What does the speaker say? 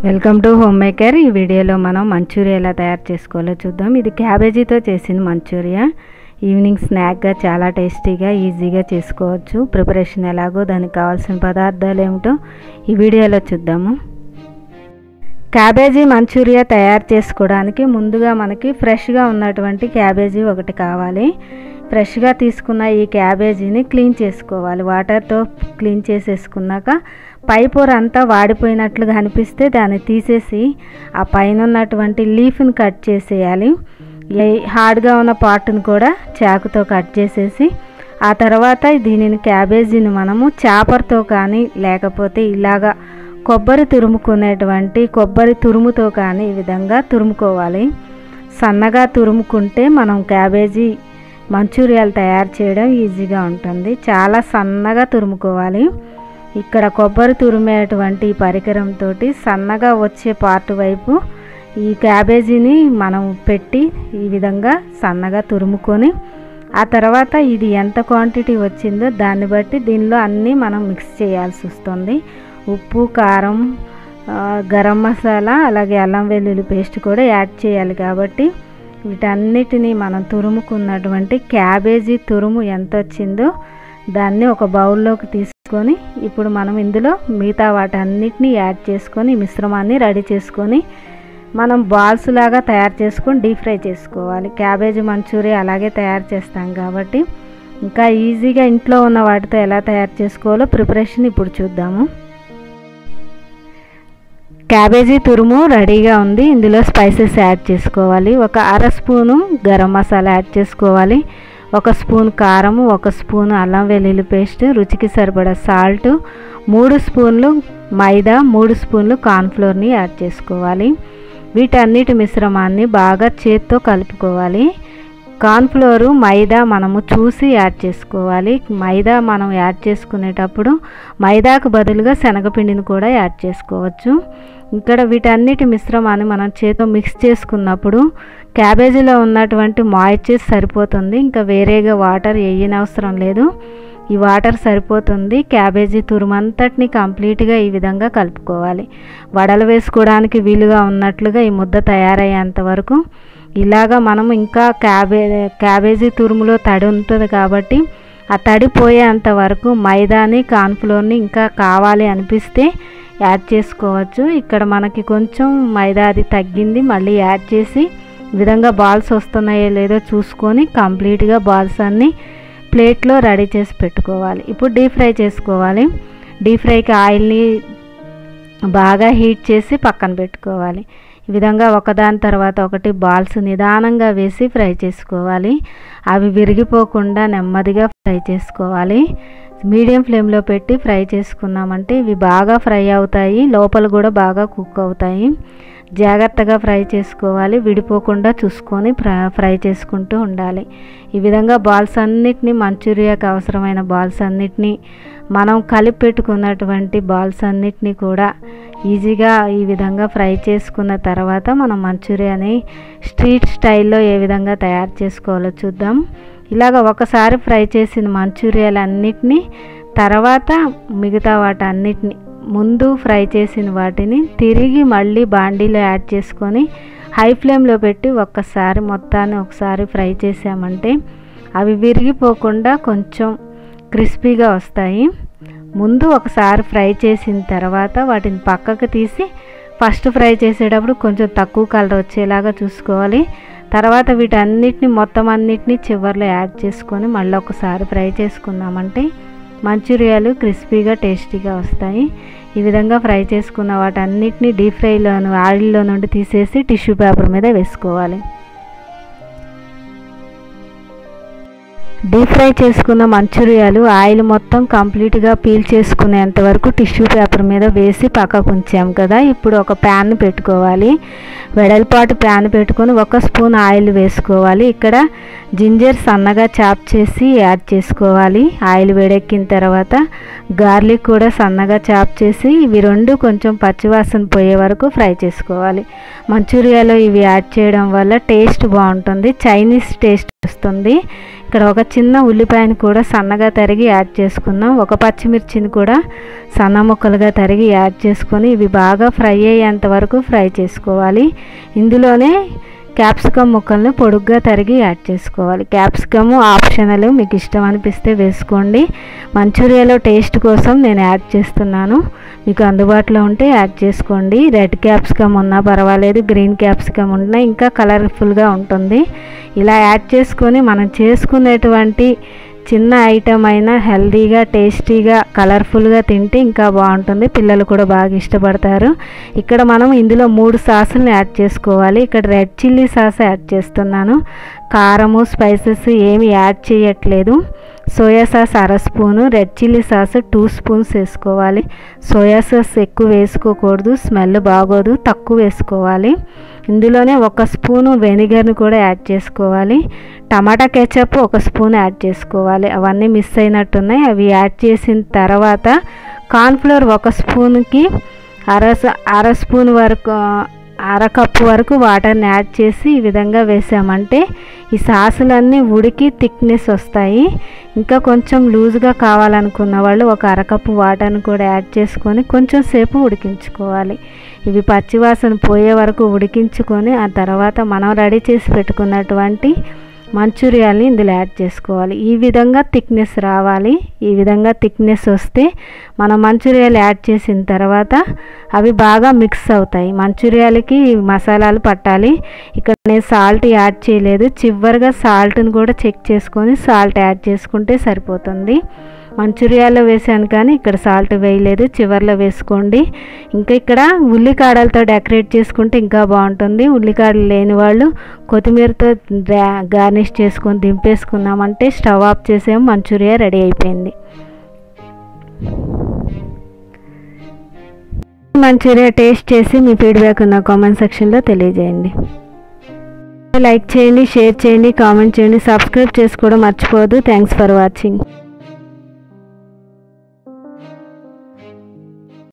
Welcome to home maker. ఈ వీడియోలో మనం మంచూరియా ఎలా తయారు చేసుకోవాలో చూద్దాం. ఇది క్యాబేజీతో చేసిన మంచూరియా. ఈవినింగ్ స్నాక్గా చాలా టేస్టీగా ఈజీగా చేసుకోవచ్చు. ప్రిపరేషన్ ఎలాగో దానికి కావాల్సిన పదార్థాలు ఏమిటో ఈ వీడియోలో చూద్దాము. క్యాబేజీ మంచూరియా తయారు చేసుకోవడానికి ముందుగా మనకి ఫ్రెష్గా ఉన్నటువంటి క్యాబేజీ ఒకటి కావాలి. ఫ్రెష్గా తీసుకున్న ఈ క్యాబేజీని క్లీన్ చేసుకోవాలి. వాటర్తో క్లీన్ చేసేసుకున్నాక పై పొర అంతా వాడిపోయినట్లుగా అనిపిస్తే దాన్ని తీసేసి ఆ పైన ఉన్నటువంటి లీఫ్ని కట్ చేసేయాలి. హార్డ్గా ఉన్న పార్ట్ని కూడా చాకుతో కట్ చేసేసి ఆ తర్వాత దీనిని క్యాబేజీని మనము చాపర్తో కానీ లేకపోతే ఇలాగా కొబ్బరి తురుముకునేటువంటి కొబ్బరి తురుముతో కానీ ఈ విధంగా తురుముకోవాలి. సన్నగా తురుముకుంటే మనం క్యాబేజీ మంచూరియాలు తయారు చేయడం ఈజీగా ఉంటుంది. చాలా సన్నగా తురుముకోవాలి. ఇక్కడ కొబ్బరి తురిమేటువంటి పరికరంతో సన్నగా వచ్చే పార్ట్ వైపు ఈ క్యాబేజీని మనం పెట్టి ఈ విధంగా సన్నగా తురుముకొని ఆ తర్వాత ఇది ఎంత క్వాంటిటీ వచ్చిందో దాన్ని బట్టి దీనిలో అన్నీ మనం మిక్స్ చేయాల్సి వస్తుంది. ఉప్పు, కారం, గరం మసాలా, అలాగే అల్లం వెల్లుల్లి పేస్ట్ కూడా యాడ్ చేయాలి. కాబట్టి వీటన్నిటినీ మనం తురుముకున్నటువంటి క్యాబేజీ తురుము ఎంత వచ్చిందో దాన్ని ఒక బౌల్లోకి తీసుకొని ఇప్పుడు మనం ఇందులో మిగతా వాటన్నిటిని యాడ్ చేసుకొని మిశ్రమాన్ని రెడీ చేసుకొని మనం బాల్స్ లాగా తయారు చేసుకొని డీప్ ఫ్రై చేసుకోవాలి. క్యాబేజీ మంచూరియా అలాగే తయారు చేస్తాం కాబట్టి ఇంకా ఈజీగా ఇంట్లో ఉన్న వాటితో ఎలా తయారు చేసుకోవాలో ప్రిపరేషన్ ఇప్పుడు చూద్దాము. క్యాబేజీ తురుము రెడీగా ఉంది. ఇందులో స్పైసెస్ యాడ్ చేసుకోవాలి. ఒక అర స్పూను గరం మసాలా యాడ్ చేసుకోవాలి. 1 స్పూన్ కారము, 1 స్పూన్ అల్లం వెల్లుల్లి పేస్ట్, రుచికి సరిపడా సాల్ట్, 3 స్పూన్లు మైదా, 3 స్పూన్లు కార్న్ఫ్లోర్ని యాడ్ చేసుకోవాలి. వీటన్నిటి మిశ్రమాన్ని బాగా చేత్తో కలుపుకోవాలి. కార్న్ఫ్లోరు, మైదా మనము చూసి యాడ్ చేసుకోవాలి. మైదా మనం యాడ్ చేసుకునేటప్పుడు మైదాకు బదులుగా శనగపిండిని కూడా యాడ్ చేసుకోవచ్చు. ఇక్కడ వీటన్నిటి మిశ్రమాన్ని మనం చేతితో మిక్స్ చేసుకున్నప్పుడు క్యాబేజీలో ఉన్నటువంటి మాయిశ్చర్ సరిపోతుంది. ఇంకా వేరేగా వాటర్ వేయనవసరం లేదు. ఈ వాటర్ సరిపోతుంది. క్యాబేజీ తురుమంతటిని కంప్లీట్గా ఈ విధంగా కలుపుకోవాలి. వడలు వేసుకోవడానికి వీలుగా ఉన్నట్లుగా ఈ ముద్ద తయారయ్యేంత వరకు ఇలాగా మనం ఇంకా క్యాబేజీ తురుములో తడి ఉంటుంది కాబట్టి ఆ తడి పోయేంత వరకు మైదాని, కార్న్ఫ్లోర్ని ఇంకా కావాలి అనిపిస్తే యాడ్ చేసుకోవచ్చు. ఇక్కడ మనకి కొంచెం మైదా అది తగ్గింది, మళ్ళీ యాడ్ చేసి ఈ విధంగా బాల్స్ వస్తున్నాయో లేదో చూసుకొని కంప్లీట్గా బాల్స్ అన్నీ ప్లేట్లో రెడీ చేసి పెట్టుకోవాలి. ఇప్పుడు డీప్ ఫ్రై చేసుకోవాలి. డీప్ ఫ్రైకి ఆయిల్ని బాగా హీట్ చేసి పక్కన పెట్టుకోవాలి. ఈ విధంగా ఒకదాని తర్వాత ఒకటి బాల్స్ నిదానంగా వేసి ఫ్రై చేసుకోవాలి. అవి విరిగిపోకుండా నెమ్మదిగా ఫ్రై చేసుకోవాలి. మీడియం ఫ్లేమ్లో పెట్టి ఫ్రై చేసుకున్నామంటే ఇవి బాగా ఫ్రై అవుతాయి, లోపల కూడా బాగా కుక్ అవుతాయి. జాగ్రత్తగా ఫ్రై చేసుకోవాలి. విడిపోకుండా చూసుకొని ఫ్రై చేసుకుంటూ ఉండాలి. ఈ విధంగా బాల్స్ అన్నిటినీ, మంచూరియాకి అవసరమైన బాల్స్ అన్నిటినీ, మనం కలిపి పెట్టుకున్నటువంటి బాల్స్ అన్నిటినీ కూడా ఈజీగా ఈ విధంగా ఫ్రై చేసుకున్న తర్వాత మనం మంచూరియాని స్ట్రీట్ స్టైల్లో ఏ విధంగా తయారు చేసుకోవాలో చూద్దాం. ఇలాగ ఒకసారి ఫ్రై చేసిన మంచూరియాలన్నిటినీ తర్వాత మిగతా వాటన్నిటిని ముందు ఫ్రై చేసిన వాటిని తిరిగి మళ్ళీ బాండీలో యాడ్ చేసుకొని హై ఫ్లేమ్లో పెట్టి ఒక్కసారి మొత్తాన్ని ఒకసారి ఫ్రై చేసామంటే అవి విరిగిపోకుండా కొంచెం క్రిస్పీగా వస్తాయి. ముందు ఒకసారి ఫ్రై చేసిన తర్వాత వాటిని పక్కకు తీసి ఫస్ట్ ఫ్రై చేసేటప్పుడు కొంచెం తక్కువ కలర్ వచ్చేలాగా చూసుకోవాలి. తర్వాత వీటన్నిటిని మొత్తం అన్నిటినీ చివర్లో యాడ్ చేసుకొని మళ్ళీ ఒకసారి ఫ్రై చేసుకున్నామంటే మంచూరియాలు క్రిస్పీగా టేస్టీగా వస్తాయి. ఈ విధంగా ఫ్రై చేసుకున్న వాటన్నిటిని డీప్ ఫ్రైలోను ఆయిల్లో నుండి తీసేసి టిష్యూ పేపర్ మీద వేసుకోవాలి. డీప్ ఫ్రై చేసుకున్న మంచూరియాలు ఆయిల్ మొత్తం కంప్లీట్గా పీల్ చేసుకునేంత వరకు టిష్యూ పేపర్ మీద వేసి పక్కకు ఉంచాం కదా. ఇప్పుడు ఒక ప్యాన్ పెట్టుకోవాలి. వెడల్పాటు ప్యాన్ పెట్టుకొని 1 స్పూన్ ఆయిల్ వేసుకోవాలి. ఇక్కడ జింజర్ సన్నగా చాప్ చేసి యాడ్ చేసుకోవాలి. ఆయిల్ వేడెక్కిన తర్వాత గార్లిక్ కూడా సన్నగా చాప్ చేసి ఇవి రెండు కొంచెం పచ్చివాసన పోయే వరకు ఫ్రై చేసుకోవాలి. మంచూరియాలో ఇవి యాడ్ చేయడం వల్ల టేస్ట్ బాగుంటుంది. చైనీస్ టేస్ట్ వస్తుంది. ఇక్కడ ఒక చిన్న ఉల్లిపాయను కూడా సన్నగా తరిగి యాడ్ చేసుకుందాం. ఒక పచ్చిమిర్చిని కూడా సన్న ముక్కలుగా తరిగి యాడ్ చేసుకొని ఇవి బాగా ఫ్రై అయ్యేంత వరకు ఫ్రై చేసుకోవాలి. ఇందులోనే క్యాప్సికమ్ ముక్కల్ని పొడుగ్గా తరిగి యాడ్ చేసుకోవాలి. క్యాప్సికమ్ ఆప్షనల్, మీకు ఇష్టం అనిపిస్తే వేసుకోండి. మంచూరియాలో టేస్ట్ కోసం నేను యాడ్ చేస్తున్నాను, మీకు అందుబాటులో ఉంటే యాడ్ చేసుకోండి. రెడ్ క్యాప్సికమ్ ఉన్నా పర్వాలేదు, గ్రీన్ క్యాప్సికమ్ ఉన్నా ఇంకా కలర్ఫుల్గా ఉంటుంది. ఇలా యాడ్ చేసుకొని మనం చేసుకునేటువంటి చిన్న ఐటమ్ అయినా హెల్తీగా టేస్టీగా కలర్ఫుల్గా తింటే ఇంకా బాగుంటుంది. పిల్లలు కూడా బాగా ఇష్టపడతారు. ఇక్కడ మనం ఇందులో 3 సాసులను యాడ్ చేసుకోవాలి. ఇక్కడ రెడ్ చిల్లీ సాస్ యాడ్ చేస్తున్నాను. కారము స్పైసెస్ ఏమి యాడ్ చేయట్లేదు. Soya sauce 1/2 spoon, red chilli sauce 2 spoons వేసుకోవాలి. సోయా సాస్ ఎక్కువ వేసుకోకూడదు, స్మెల్ బాగోదు, తక్కువ వేసుకోవాలి. ఇందులోనే 1 స్పూను వెనిగర్ని కూడా యాడ్ చేసుకోవాలి. టమాటా కెచప్ 1 స్పూన్ యాడ్ చేసుకోవాలి. అవన్నీ మిస్ అయినట్టున్నాయి. అవి యాడ్ చేసిన తర్వాత కార్న్ఫ్లోర్ 1 స్పూన్కి అర స్పూన్ వరకు 1/2 కప్పు వరకు వాటర్ని యాడ్ చేసి ఈ విధంగా వేసామంటే ఈ సాసులన్నీ ఉడికి థిక్నెస్ వస్తాయి. ఇంకా కొంచెం లూజ్గా కావాలనుకున్న వాళ్ళు 1/2 కప్పు వాటర్ని కూడా యాడ్ చేసుకొని కొంచెం సేపు ఉడికించుకోవాలి. ఇవి పచ్చివాసన పోయే వరకు ఉడికించుకొని ఆ తర్వాత మనం రెడీ చేసి పెట్టుకున్నటువంటి మంచూరియాని ఇందులో యాడ్ చేసుకోవాలి. ఈ విధంగా థిక్నెస్ రావాలి. ఈ విధంగా థిక్నెస్ వస్తే మనం మంచూరియాలు యాడ్ చేసిన తర్వాత అవి బాగా మిక్స్ అవుతాయి. మంచూరియాలకి మసాలాలు పట్టాలి. ఇక్కడ నేను సాల్ట్ యాడ్ చేయలేదు. చివరిగా సాల్ట్ని కూడా చెక్ చేసుకొని సాల్ట్ యాడ్ చేసుకుంటే సరిపోతుంది. మంచూరియాలో వేసాను కానీ ఇక్కడ సాల్ట్ వేయలేదు, చివర్లో వేసుకోండి. ఇంకా ఇక్కడ ఉల్లికాడలతో డెకరేట్ చేసుకుంటే ఇంకా బాగుంటుంది. ఉల్లికాడలు లేని వాళ్ళు కొత్తిమీరతో గార్నిష్ చేసుకొని దింపేసుకున్నామంటే స్టవ్ ఆఫ్ చేసేమో మంచూరియా రెడీ అయిపోయింది. మంచూరియా టేస్ట్ చేసి మీ ఫీడ్బ్యాక్ నా కామెంట్ సెక్షన్లో తెలియజేయండి. లైక్ చేయండి, షేర్ చేయండి, కామెంట్ చేయండి, సబ్స్క్రైబ్ చేసుకోవడం మర్చిపోవద్దు. Thanks for watching.